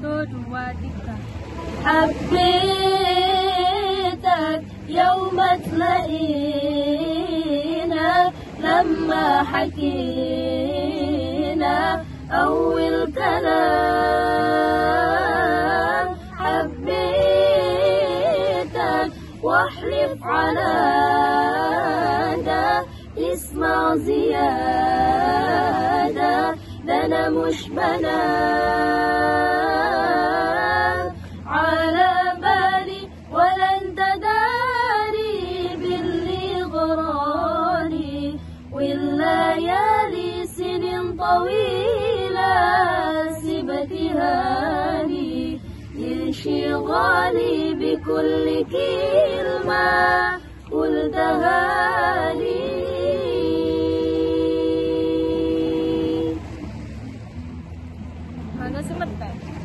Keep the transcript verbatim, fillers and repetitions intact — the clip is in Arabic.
صوت وادكة. حبيتك يوم تلاقينا لما حكينا أول كلام. حبيتك واحلف على ده اسمع زيادة، ده أنا مش بنام على بالي ولا انت داري باللي غراني، والليالي سنين طويلة سبتهاني، انشغالي بكل كلمة قلتها لي. Hanggang sa matay.